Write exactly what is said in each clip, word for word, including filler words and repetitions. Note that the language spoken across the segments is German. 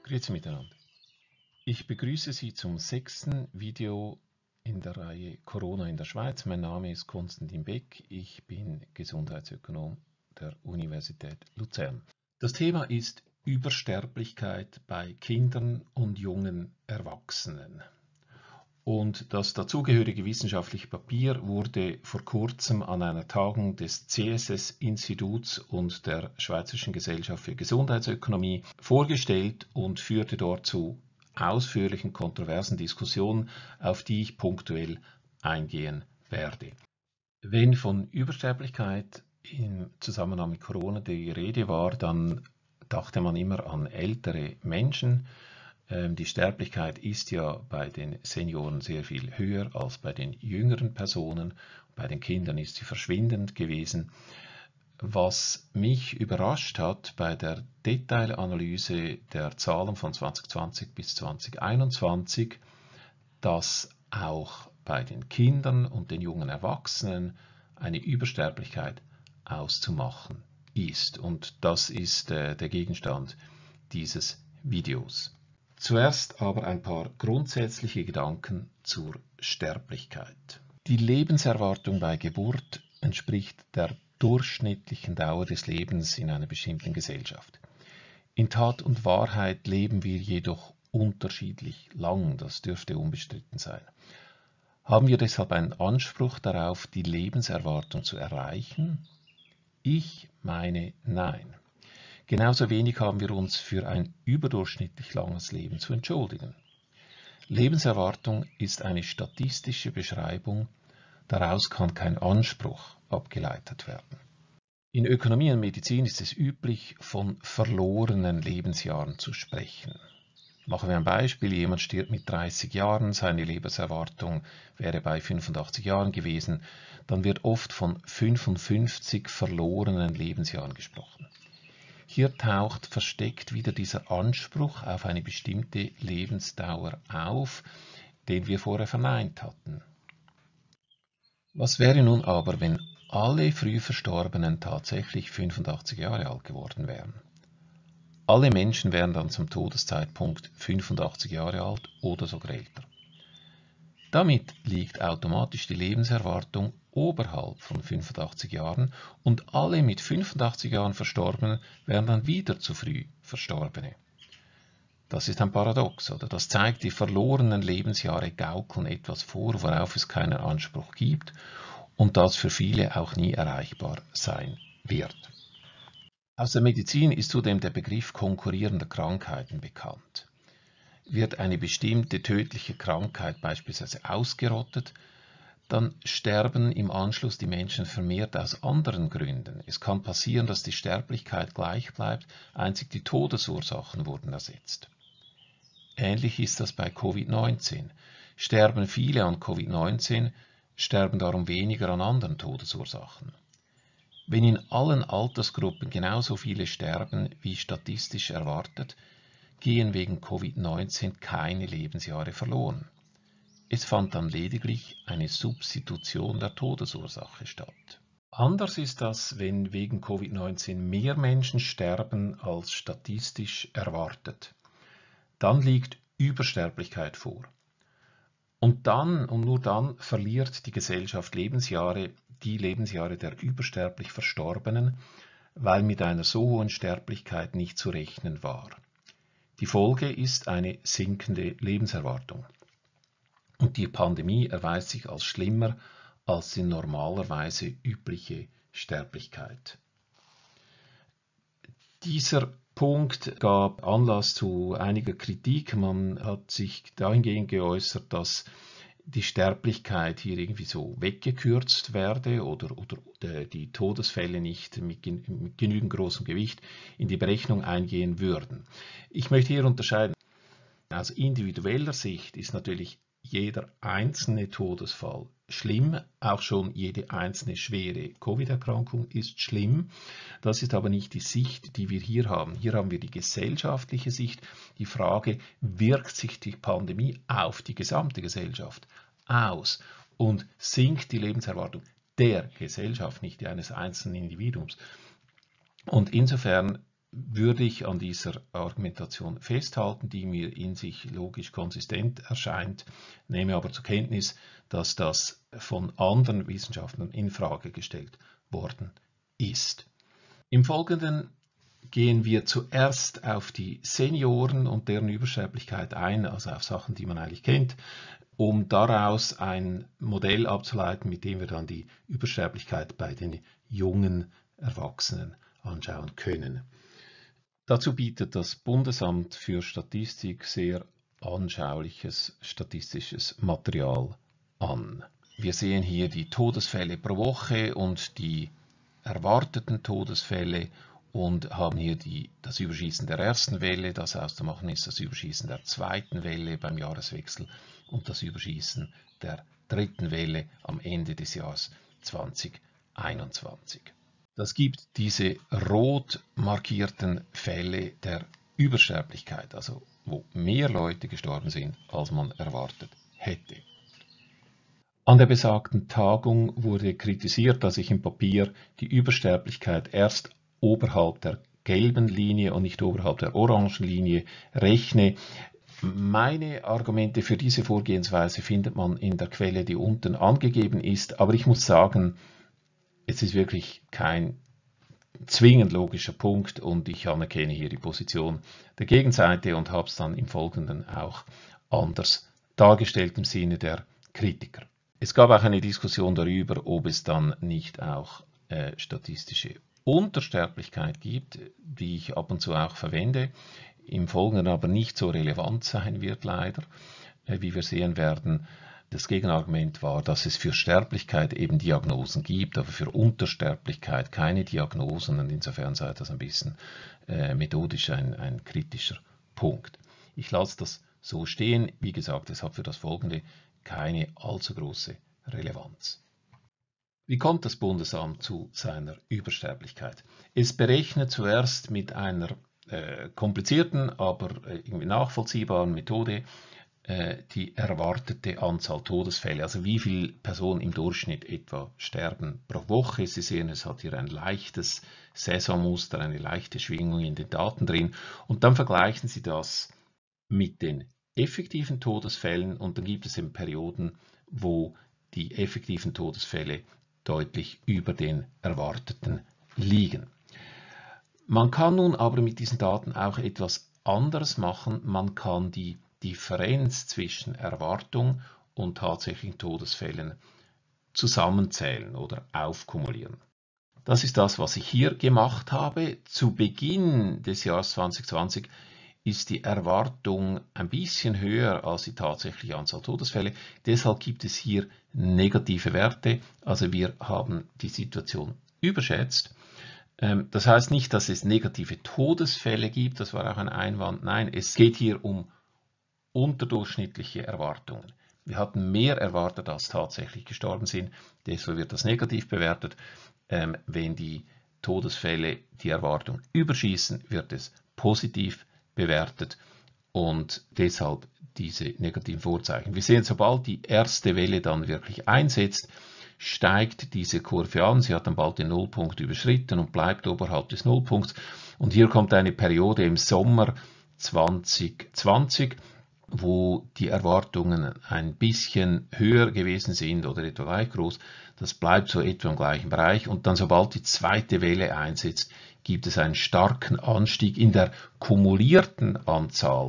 Grüezi miteinander. Ich begrüße Sie zum sechsten Video in der Reihe Corona in der Schweiz. Mein Name ist Konstantin Beck, ich bin Gesundheitsökonom der Universität Luzern. Das Thema ist Übersterblichkeit bei Kindern und jungen Erwachsenen. Und das dazugehörige wissenschaftliche Papier wurde vor kurzem an einer Tagung des C S S-Instituts und der Schweizerischen Gesellschaft für Gesundheitsökonomie vorgestellt und führte dort zu ausführlichen, kontroversen Diskussionen, auf die ich punktuell eingehen werde. Wenn von Übersterblichkeit im Zusammenhang mit Corona die Rede war, dann dachte man immer an ältere Menschen. Die Sterblichkeit ist ja bei den Senioren sehr viel höher als bei den jüngeren Personen. Bei den Kindern ist sie verschwindend gewesen. Was mich überrascht hat bei der Detailanalyse der Zahlen von zwanzig zwanzig bis zwanzig einundzwanzig, dass auch bei den Kindern und den jungen Erwachsenen eine Übersterblichkeit auszumachen ist. Und das ist äh, der Gegenstand dieses Videos. Zuerst aber ein paar grundsätzliche Gedanken zur Sterblichkeit. Die Lebenserwartung bei Geburt entspricht der durchschnittlichen Dauer des Lebens in einer bestimmten Gesellschaft. In Tat und Wahrheit leben wir jedoch unterschiedlich lang, das dürfte unbestritten sein. Haben wir deshalb einen Anspruch darauf, die Lebenserwartung zu erreichen? Ich meine, nein. Genauso wenig haben wir uns für ein überdurchschnittlich langes Leben zu entschuldigen. Lebenserwartung ist eine statistische Beschreibung, daraus kann kein Anspruch abgeleitet werden. In Ökonomie und Medizin ist es üblich, von verlorenen Lebensjahren zu sprechen. Machen wir ein Beispiel, jemand stirbt mit dreißig Jahren, seine Lebenserwartung wäre bei fünfundachtzig Jahren gewesen, dann wird oft von fünfundfünfzig verlorenen Lebensjahren gesprochen. Hier taucht versteckt wieder dieser Anspruch auf eine bestimmte Lebensdauer auf, den wir vorher verneint hatten. Was wäre nun aber, wenn alle früh Verstorbenen tatsächlich fünfundachtzig Jahre alt geworden wären? Alle Menschen wären dann zum Todeszeitpunkt fünfundachtzig Jahre alt oder sogar älter. Damit liegt automatisch die Lebenserwartung oberhalb von fünfundachtzig Jahren und alle mit fünfundachtzig Jahren Verstorbenen wären dann wieder zu früh Verstorbene. Das ist ein Paradox, oder? Das zeigt, die verlorenen Lebensjahre gaukeln etwas vor, worauf es keinen Anspruch gibt und das für viele auch nie erreichbar sein wird. Aus der Medizin ist zudem der Begriff konkurrierender Krankheiten bekannt. Wird eine bestimmte tödliche Krankheit beispielsweise ausgerottet, dann sterben im Anschluss die Menschen vermehrt aus anderen Gründen. Es kann passieren, dass die Sterblichkeit gleich bleibt, einzig die Todesursachen wurden ersetzt. Ähnlich ist das bei Covid neunzehn. Sterben viele an Covid neunzehn, sterben darum weniger an anderen Todesursachen. Wenn in allen Altersgruppen genauso viele sterben wie statistisch erwartet, gehen wegen Covid neunzehn keine Lebensjahre verloren. Es fand dann lediglich eine Substitution der Todesursache statt. Anders ist das, wenn wegen Covid neunzehn mehr Menschen sterben als statistisch erwartet. Dann liegt Übersterblichkeit vor. Und dann und nur dann verliert die Gesellschaft Lebensjahre, die Lebensjahre der übersterblich Verstorbenen, weil mit einer so hohen Sterblichkeit nicht zu rechnen war. Die Folge ist eine sinkende Lebenserwartung. Und die Pandemie erweist sich als schlimmer als die normalerweise übliche Sterblichkeit. Dieser Punkt gab Anlass zu einiger Kritik. Man hat sich dahingehend geäußert, dass die Sterblichkeit hier irgendwie so weggekürzt werde oder, oder die Todesfälle nicht mit, mit genügend großem Gewicht in die Berechnung eingehen würden. Ich möchte hier unterscheiden. Aus individueller Sicht ist natürlich jeder einzelne Todesfall schlimm, auch schon jede einzelne schwere Covid-Erkrankung ist schlimm. Das ist aber nicht die Sicht, die wir hier haben. Hier haben wir die gesellschaftliche Sicht, die Frage, wirkt sich die Pandemie auf die gesamte Gesellschaft aus und sinkt die Lebenserwartung der Gesellschaft, nicht die eines einzelnen Individuums. Und insofern würde ich an dieser Argumentation festhalten, die mir in sich logisch konsistent erscheint, nehme aber zur Kenntnis, dass das von anderen Wissenschaftlern in Frage gestellt worden ist. Im Folgenden gehen wir zuerst auf die Senioren und deren Übersterblichkeit ein, also auf Sachen, die man eigentlich kennt, um daraus ein Modell abzuleiten, mit dem wir dann die Übersterblichkeit bei den jungen Erwachsenen anschauen können. Dazu bietet das Bundesamt für Statistik sehr anschauliches statistisches Material an. Wir sehen hier die Todesfälle pro Woche und die erwarteten Todesfälle und haben hier die, das Überschießen der ersten Welle, das auszumachen ist das Überschießen der zweiten Welle beim Jahreswechsel und das Überschießen der dritten Welle am Ende des Jahres zweitausendeinundzwanzig. Das gibt diese rot markierten Fälle der Übersterblichkeit, also wo mehr Leute gestorben sind, als man erwartet hätte. An der besagten Tagung wurde kritisiert, dass ich im Papier die Übersterblichkeit erst oberhalb der gelben Linie und nicht oberhalb der orangen Linie rechne. Meine Argumente für diese Vorgehensweise findet man in der Quelle, die unten angegeben ist, aber ich muss sagen, es ist wirklich kein zwingend logischer Punkt und ich anerkenne hier die Position der Gegenseite und habe es dann im Folgenden auch anders dargestellt im Sinne der Kritiker. Es gab auch eine Diskussion darüber, ob es dann nicht auch äh, statistische Untersterblichkeit gibt, die ich ab und zu auch verwende, im Folgenden aber nicht so relevant sein wird leider, äh, wie wir sehen werden. Das Gegenargument war, dass es für Sterblichkeit eben Diagnosen gibt, aber für Untersterblichkeit keine Diagnosen und insofern sei das ein bisschen äh, methodisch ein, ein kritischer Punkt. Ich lasse das so stehen. Wie gesagt, es hat für das Folgende keine allzu große Relevanz. Wie kommt das Bundesamt zu seiner Übersterblichkeit? Es berechnet zuerst mit einer äh, komplizierten, aber äh, irgendwie nachvollziehbaren Methode die erwartete Anzahl Todesfälle, also wie viele Personen im Durchschnitt etwa sterben pro Woche. Sie sehen, es hat hier ein leichtes Saisonmuster, eine leichte Schwingung in den Daten drin und dann vergleichen Sie das mit den effektiven Todesfällen und dann gibt es eben Perioden, wo die effektiven Todesfälle deutlich über den erwarteten liegen. Man kann nun aber mit diesen Daten auch etwas anderes machen. Man kann die Differenz zwischen Erwartung und tatsächlichen Todesfällen zusammenzählen oder aufkumulieren. Das ist das, was ich hier gemacht habe. Zu Beginn des Jahres zwanzig zwanzig ist die Erwartung ein bisschen höher als die tatsächliche Anzahl Todesfälle. Deshalb gibt es hier negative Werte. Also wir haben die Situation überschätzt. Das heißt nicht, dass es negative Todesfälle gibt. Das war auch ein Einwand. Nein, es geht hier um unterdurchschnittliche Erwartungen. Wir hatten mehr erwartet, als tatsächlich gestorben sind. Deshalb wird das negativ bewertet. Ähm, wenn die Todesfälle die Erwartung überschießen, wird es positiv bewertet und deshalb diese negativen Vorzeichen. Wir sehen, sobald die erste Welle dann wirklich einsetzt, steigt diese Kurve an. Sie hat dann bald den Nullpunkt überschritten und bleibt oberhalb des Nullpunkts. Und hier kommt eine Periode im Sommer zwanzig zwanzig, wo die Erwartungen ein bisschen höher gewesen sind oder etwa gleich groß. Das bleibt so etwa im gleichen Bereich und dann, sobald die zweite Welle einsetzt, gibt es einen starken Anstieg in der kumulierten Anzahl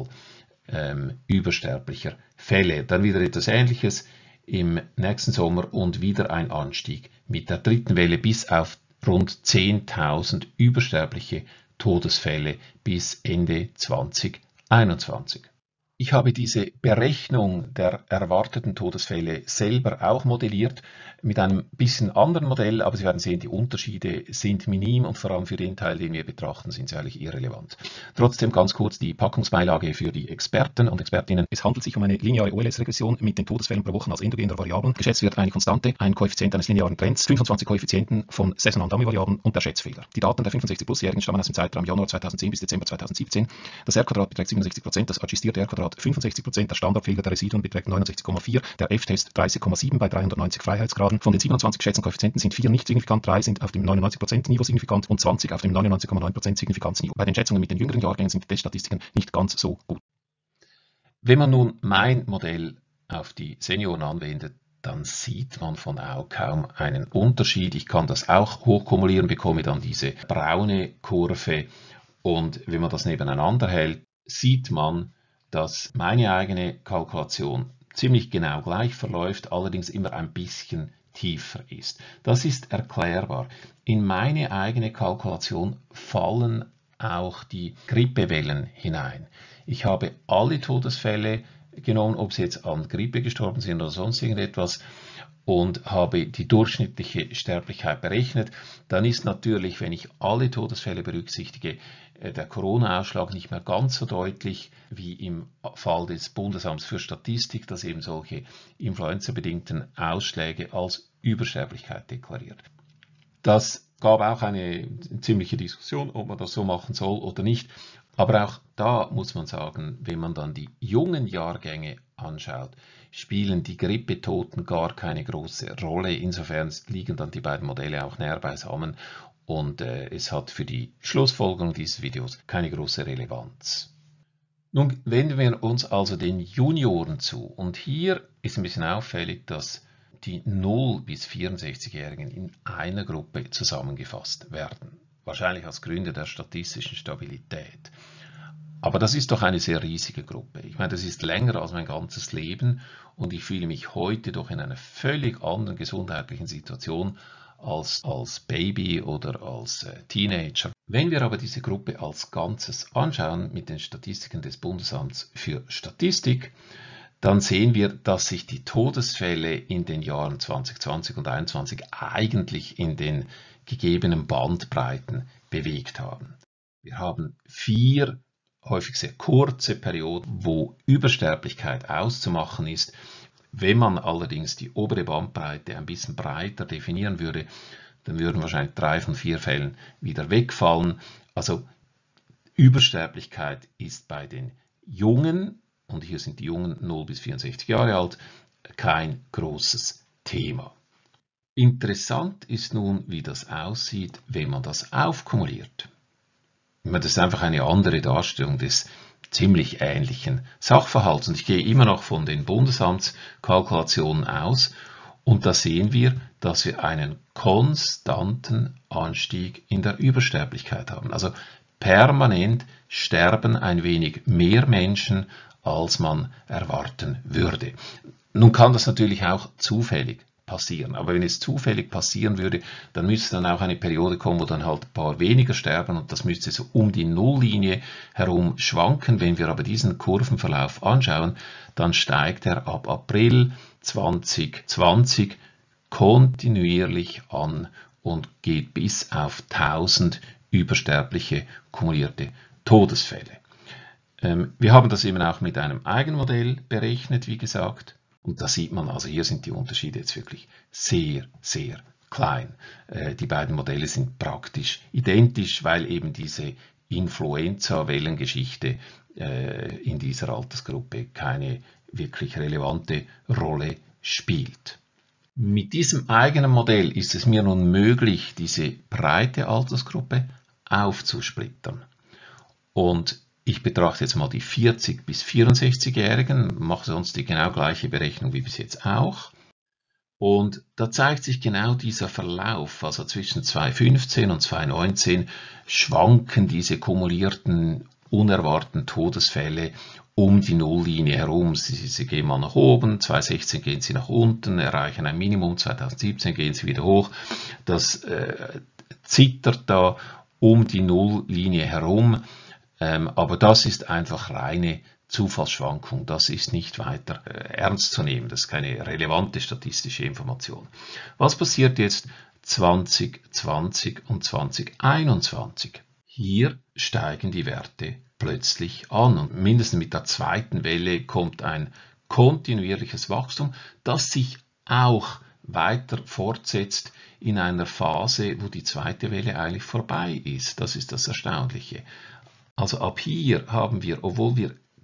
ähm, übersterblicher Fälle. Dann wieder etwas Ähnliches im nächsten Sommer und wieder ein Anstieg mit der dritten Welle bis auf rund zehntausend übersterbliche Todesfälle bis Ende zwanzig einundzwanzig. Ich habe diese Berechnung der erwarteten Todesfälle selber auch modelliert mit einem bisschen anderen Modell, aber Sie werden sehen, die Unterschiede sind minim und vor allem für den Teil, den wir betrachten, sind sie eigentlich irrelevant. Trotzdem ganz kurz die Packungsbeilage für die Experten und Expertinnen. Es handelt sich um eine lineare O L S-Regression mit den Todesfällen pro Woche als endogenen Variablen. Geschätzt wird eine Konstante, ein Koeffizient eines linearen Trends, fünfundzwanzig Koeffizienten von saisonalen Dummy-Variablen und der Schätzfehler. Die Daten der fünfundsechzig-Plus-Jährigen stammen aus dem Zeitraum Januar zweitausenzehn bis Dezember zweitausendsiebzehn. Das R-Quadrat beträgt siebenundsechzig Prozent, das adjustierte R-Quadrat Freiheitsgrad fünfundsechzig Prozent, der Standardfehler der Residuen beträgt neunundsechzig Komma vier, der F-Test dreißig Komma sieben bei dreihundertneunzig Freiheitsgraden. Von den siebenundzwanzig geschätzten Koeffizienten sind vier nicht signifikant, drei sind auf dem neunundneunzig Prozent Niveau signifikant und zwanzig auf dem neunundneunzig Komma neun Prozent Signifikanzniveau. Bei den Schätzungen mit den jüngeren Jahrgängen sind die Teststatistiken nicht ganz so gut. Wenn man nun mein Modell auf die Senioren anwendet, dann sieht man von A O kaum einen Unterschied. Ich kann das auch hochkumulieren, bekomme dann diese braune Kurve, und wenn man das nebeneinander hält, sieht man, dass meine eigene Kalkulation ziemlich genau gleich verläuft, allerdings immer ein bisschen tiefer ist. Das ist erklärbar. In meine eigene Kalkulation fallen auch die Grippewellen hinein. Ich habe alle Todesfälle genommen, ob sie jetzt an Grippe gestorben sind oder sonst irgendetwas, und habe die durchschnittliche Sterblichkeit berechnet. Dann ist natürlich, wenn ich alle Todesfälle berücksichtige, der Corona-Ausschlag nicht mehr ganz so deutlich wie im Fall des Bundesamts für Statistik, das eben solche influenza-bedingten Ausschläge als Übersterblichkeit deklariert. Das gab auch eine ziemliche Diskussion, ob man das so machen soll oder nicht. Aber auch da muss man sagen, wenn man dann die jungen Jahrgänge anschaut, spielen die Grippetoten gar keine große Rolle. Insofern liegen dann die beiden Modelle auch näher beisammen, und äh, es hat für die Schlussfolgerung dieses Videos keine große Relevanz. Nun wenden wir uns also den Junioren zu, und hier ist ein bisschen auffällig, dass die null bis vierundsechzigjährigen in einer Gruppe zusammengefasst werden. Wahrscheinlich als Gründe der statistischen Stabilität. Aber das ist doch eine sehr riesige Gruppe. Ich meine, das ist länger als mein ganzes Leben, und ich fühle mich heute doch in einer völlig anderen gesundheitlichen Situation als als Baby oder als äh, Teenager. Wenn wir aber diese Gruppe als Ganzes anschauen mit den Statistiken des Bundesamts für Statistik, dann sehen wir, dass sich die Todesfälle in den Jahren zwanzig zwanzig und zweitausendeinundzwanzig eigentlich in den gegebenen Bandbreiten bewegt haben. Wir haben vier häufig sehr kurze Perioden, wo Übersterblichkeit auszumachen ist. Wenn man allerdings die obere Bandbreite ein bisschen breiter definieren würde, dann würden wahrscheinlich drei von vier Fällen wieder wegfallen. Also Übersterblichkeit ist bei den Jungen, und hier sind die Jungen null bis vierundsechzig Jahre alt, kein großes Thema. Interessant ist nun, wie das aussieht, wenn man das aufkumuliert. Das ist einfach eine andere Darstellung des ziemlich ähnlichen Sachverhalts. Und ich gehe immer noch von den Bundesamtskalkulationen aus, und da sehen wir, dass wir einen konstanten Anstieg in der Übersterblichkeit haben. Also permanent sterben ein wenig mehr Menschen, als man erwarten würde. Nun kann das natürlich auch zufällig passieren. Aber wenn es zufällig passieren würde, dann müsste dann auch eine Periode kommen, wo dann halt ein paar weniger sterben, und das müsste so um die Nulllinie herum schwanken. Wenn wir aber diesen Kurvenverlauf anschauen, dann steigt er ab April zwanzig zwanzig kontinuierlich an und geht bis auf tausend übersterbliche kumulierte Todesfälle. Ähm, wir haben das eben auch mit einem Eigenmodell berechnet, wie gesagt. Und da sieht man, also hier sind die Unterschiede jetzt wirklich sehr, sehr klein. Äh, die beiden Modelle sind praktisch identisch, weil eben diese Influenza-Wellengeschichte äh, in dieser Altersgruppe keine wirklich relevante Rolle spielt. Mit diesem eigenen Modell ist es mir nun möglich, diese breite Altersgruppe aufzusplittern. Und ich betrachte jetzt mal die vierzig bis vierundsechzigjährigen, mache sonst die genau gleiche Berechnung wie bis jetzt auch. Und da zeigt sich genau dieser Verlauf, also zwischen zweitausendfünfzehn und zweitausendneunzehn schwanken diese kumulierten, unerwarteten Todesfälle um die Nulllinie herum. Sie, sie gehen mal nach oben, zweitausendsechzehn gehen sie nach unten, erreichen ein Minimum, zweitausendsiebzehn gehen sie wieder hoch. Das äh, zittert da um die Nulllinie herum. Ähm, aber das ist einfach reine Zufallsschwankung. Das ist nicht weiter äh, ernst zu nehmen. Das ist keine relevante statistische Information. Was passiert jetzt zwanzig zwanzig und zwanzig einundzwanzig? Hier steigen die Werte plötzlich an. Und mindestens mit der zweiten Welle kommt ein kontinuierliches Wachstum, das sich auch weiter fortsetzt in einer Phase, wo die zweite Welle eigentlich vorbei ist. Das ist das Erstaunliche. Also ab hier haben wir, obwohl wir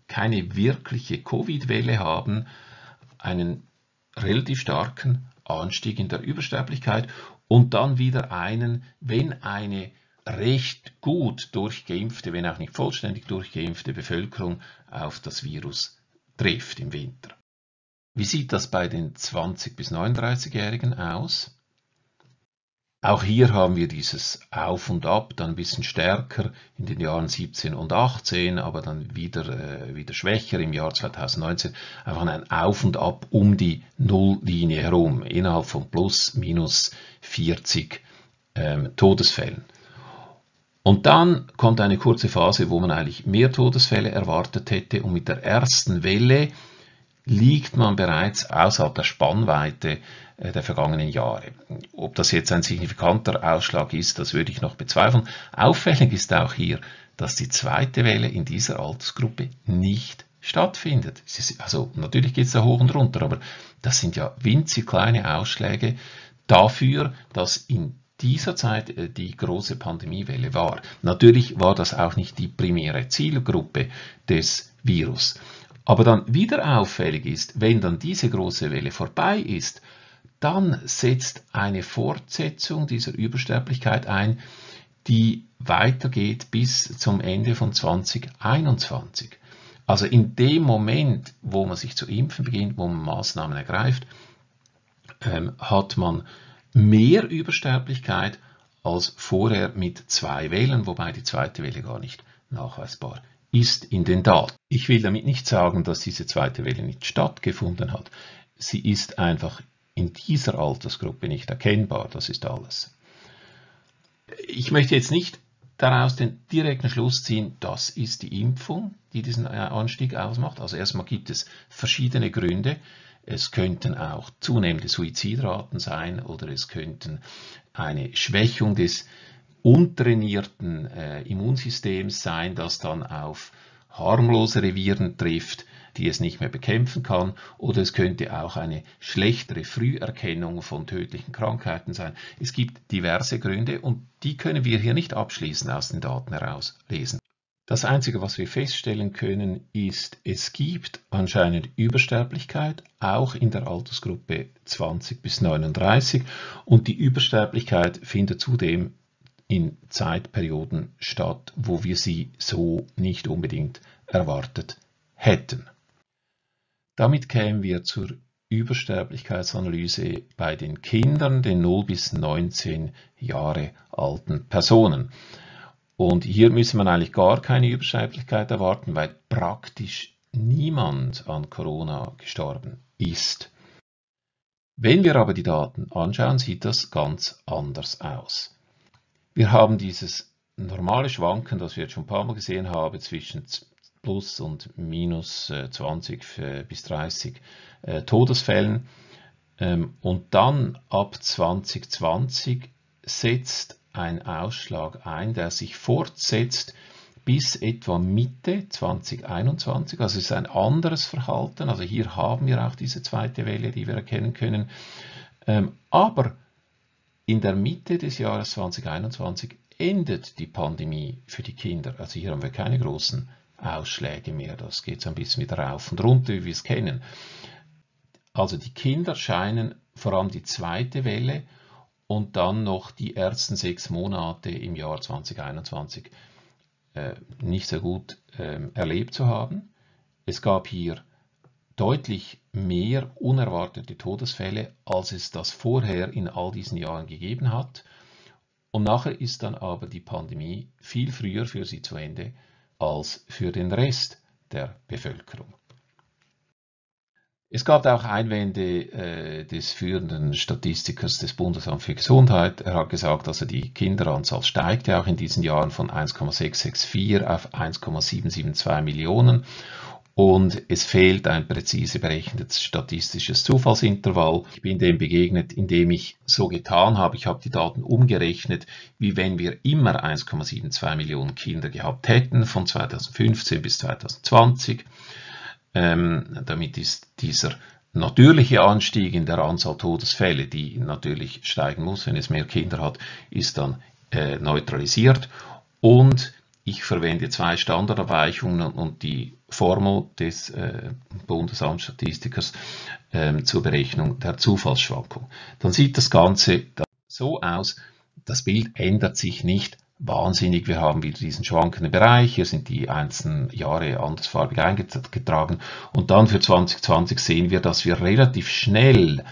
keine wirkliche Covid-Welle haben, einen relativ starken Anstieg in der Übersterblichkeit und dann wieder einen, wenn eine recht gut durchgeimpfte, wenn auch nicht vollständig durchgeimpfte Bevölkerung auf das Virus trifft im Winter. Wie sieht das bei den zwanzig- bis neununddreißigjährigen aus? Auch hier haben wir dieses Auf und Ab, dann ein bisschen stärker in den Jahren siebzehn und achtzehn, aber dann wieder, äh, wieder schwächer im Jahr zweitausendneunzehn. Einfach ein Auf und Ab um die Nulllinie herum, innerhalb von plus, minus vierzig ähm, Todesfällen. Und dann kommt eine kurze Phase, wo man eigentlich mehr Todesfälle erwartet hätte, und mit der ersten Welle liegt man bereits außerhalb der Spannweite der vergangenen Jahre. Ob das jetzt ein signifikanter Ausschlag ist, das würde ich noch bezweifeln. Auffällig ist auch hier, dass die zweite Welle in dieser Altersgruppe nicht stattfindet. Also natürlich geht es da hoch und runter, aber das sind ja winzig kleine Ausschläge dafür, dass in dieser Zeit die große Pandemiewelle war. Natürlich war das auch nicht die primäre Zielgruppe des Virus. Aber dann wieder auffällig ist, wenn dann diese große Welle vorbei ist, dann setzt eine Fortsetzung dieser Übersterblichkeit ein, die weitergeht bis zum Ende von zweitausendeinundzwanzig. Also in dem Moment, wo man sich zu impfen beginnt, wo man Maßnahmen ergreift, ähm, hat man mehr Übersterblichkeit als vorher mit zwei Wellen, wobei die zweite Welle gar nicht nachweisbar ist in den Daten. Ich will damit nicht sagen, dass diese zweite Welle nicht stattgefunden hat. Sie ist einfach in dieser Altersgruppe nicht erkennbar, das ist alles. Ich möchte jetzt nicht daraus den direkten Schluss ziehen, das ist die Impfung, die diesen Anstieg ausmacht. Also erstmal gibt es verschiedene Gründe. Es könnten auch zunehmende Suizidraten sein oder es könnten eine Schwächung des untrainierten äh, Immunsystems sein, das dann auf harmlosere Viren trifft, die es nicht mehr bekämpfen kann, oder es könnte auch eine schlechtere Früherkennung von tödlichen Krankheiten sein. Es gibt diverse Gründe und die können wir hier nicht abschließend aus den Daten herauslesen. Das Einzige, was wir feststellen können, ist, es gibt anscheinend Übersterblichkeit, auch in der Altersgruppe zwanzig bis neununddreißig, und die Übersterblichkeit findet zudem in Zeitperioden statt, wo wir sie so nicht unbedingt erwartet hätten. Damit kämen wir zur Übersterblichkeitsanalyse bei den Kindern, den null bis neunzehn Jahre alten Personen. Und hier müssen wir eigentlich gar keine Übersterblichkeit erwarten, weil praktisch niemand an Corona gestorben ist. Wenn wir aber die Daten anschauen, sieht das ganz anders aus. Wir haben dieses normale Schwanken, das wir jetzt schon ein paar Mal gesehen haben, zwischen plus und minus zwanzig bis dreißig äh, Todesfällen. Ähm, und dann ab zwanzig zwanzig setzt ein Ausschlag ein, der sich fortsetzt bis etwa Mitte zwanzig einundzwanzig. Also es ist ein anderes Verhalten. Also hier haben wir auch diese zweite Welle, die wir erkennen können. Ähm, aber in der Mitte des Jahres zwanzig einundzwanzig endet die Pandemie für die Kinder. Also hier haben wir keine großen Ausschläge mehr. Das geht so ein bisschen wieder rauf und runter, wie wir es kennen. Also die Kinder scheinen vor allem die zweite Welle und dann noch die ersten sechs Monate im Jahr zwanzig einundzwanzig äh, nicht so gut äh, erlebt zu haben. Es gab hier deutlich mehr unerwartete Todesfälle, als es das vorher in all diesen Jahren gegeben hat. Und nachher ist dann aber die Pandemie viel früher für sie zu Ende als für den Rest der Bevölkerung. Es gab auch Einwände äh, des führenden Statistikers des Bundesamts für Gesundheit. Er hat gesagt, also die Kinderanzahl steigt ja auch in diesen Jahren von eins Komma sechs sechs vier auf eins Komma sieben sieben zwei Millionen. Und es fehlt ein präzise berechnetes statistisches Zufallsintervall. Ich bin dem begegnet, indem ich so getan habe. Ich habe die Daten umgerechnet, wie wenn wir immer eins Komma sieben zwei Millionen Kinder gehabt hätten, von zweitausendfünfzehn bis zweitausendzwanzig. Ähm, damit ist dieser natürliche Anstieg in der Anzahl Todesfälle, die natürlich steigen muss, wenn es mehr Kinder hat, ist dann äh, neutralisiert. Und Ich verwende zwei Standardabweichungen und die Formel des äh, Bundesamtsstatistikers äh, zur Berechnung der Zufallsschwankung. Dann sieht das Ganze so aus, das Bild ändert sich nicht wahnsinnig. Wir haben wieder diesen schwankenden Bereich, hier sind die einzelnen Jahre andersfarbig eingetragen und dann für zwanzig zwanzig sehen wir, dass wir relativ schnell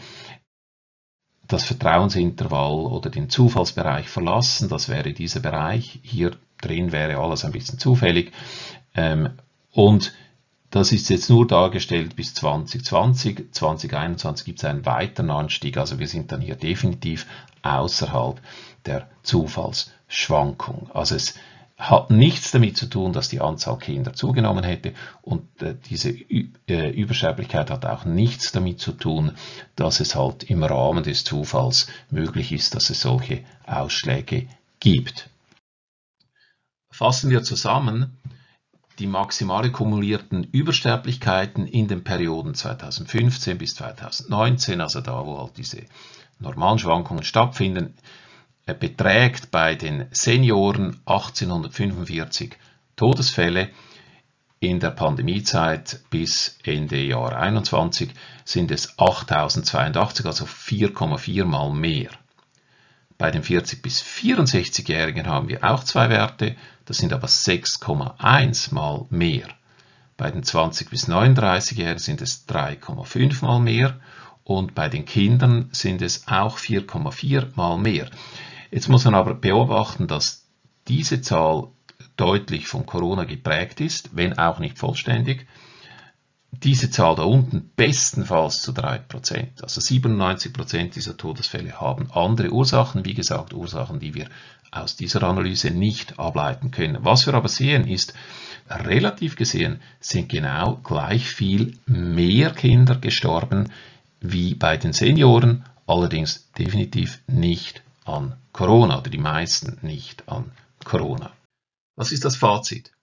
das Vertrauensintervall oder den Zufallsbereich verlassen. Das wäre dieser Bereich. Hier drin wäre alles ein bisschen zufällig. Ähm, und das ist jetzt nur dargestellt bis zwanzig zwanzig. zwanzig einundzwanzig gibt es einen weiteren Anstieg. Also wir sind dann hier definitiv außerhalb der Zufallsschwankung. Also es hat nichts damit zu tun, dass die Anzahl Kinder zugenommen hätte und äh, diese Ü äh, Übersterblichkeit hat auch nichts damit zu tun, dass es halt im Rahmen des Zufalls möglich ist, dass es solche Ausschläge gibt. Fassen wir zusammen: Die maximale kumulierten Übersterblichkeiten in den Perioden zweitausendfünfzehn bis zweitausendneunzehn, also da, wo halt diese normalen Schwankungen stattfinden, beträgt bei den Senioren achtzehnhundertfünfundvierzig Todesfälle. In der Pandemiezeit bis Ende Jahr einundzwanzig sind es achttausendzweiundachtzig, also vier Komma vier mal mehr. Bei den vierzig bis vierundsechzigjährigen haben wir auch zwei Werte, das sind aber sechs Komma eins mal mehr. Bei den zwanzig bis neununddreißigjährigen sind es drei Komma fünf mal mehr und bei den Kindern sind es auch vier Komma vier mal mehr. Jetzt muss man aber beobachten, dass diese Zahl deutlich von Corona geprägt ist, wenn auch nicht vollständig. Diese Zahl da unten bestenfalls zu drei Prozent. Also siebenundneunzig Prozent dieser Todesfälle haben andere Ursachen, wie gesagt, Ursachen, die wir aus dieser Analyse nicht ableiten können. Was wir aber sehen ist, relativ gesehen sind genau gleich viel mehr Kinder gestorben wie bei den Senioren, allerdings definitiv nicht an Corona oder die meisten nicht an Corona. Was ist das Fazit?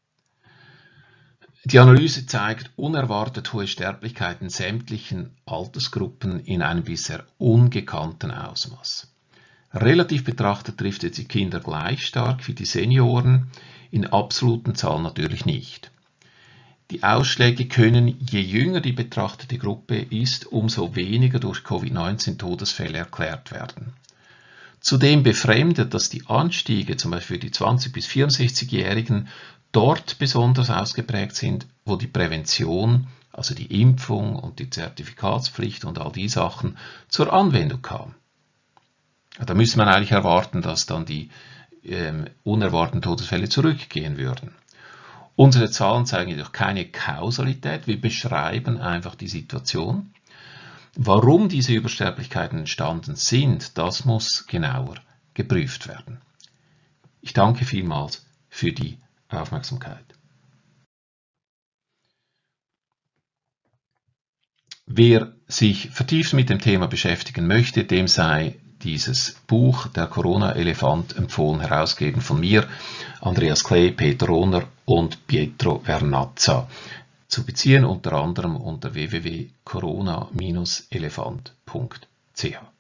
Die Analyse zeigt unerwartet hohe Sterblichkeit in sämtlichen Altersgruppen in einem bisher ungekannten Ausmaß. Relativ betrachtet trifft es die Kinder gleich stark wie die Senioren, in absoluten Zahlen natürlich nicht. Die Ausschläge können, je jünger die betrachtete Gruppe ist, umso weniger durch Covid neunzehn Todesfälle erklärt werden. Zudem befremdet, dass die Anstiege, zum Beispiel für die zwanzig bis vierundsechzigjährigen, dort besonders ausgeprägt sind, wo die Prävention, also die Impfung und die Zertifikatspflicht und all die Sachen zur Anwendung kam. Da müsste man eigentlich erwarten, dass dann die ähm, unerwarteten Todesfälle zurückgehen würden. Unsere Zahlen zeigen jedoch keine Kausalität, wir beschreiben einfach die Situation. Warum diese Übersterblichkeiten entstanden sind, das muss genauer geprüft werden. Ich danke vielmals für die Aufmerksamkeit. Wer sich vertieft mit dem Thema beschäftigen möchte, dem sei dieses Buch Der Corona-Elefant empfohlen, herausgegeben von mir, Andreas Klee, Peter Rohner und Pietro Vernazza. Zu beziehen unter anderem unter w w w punkt corona Bindestrich elefant punkt c h.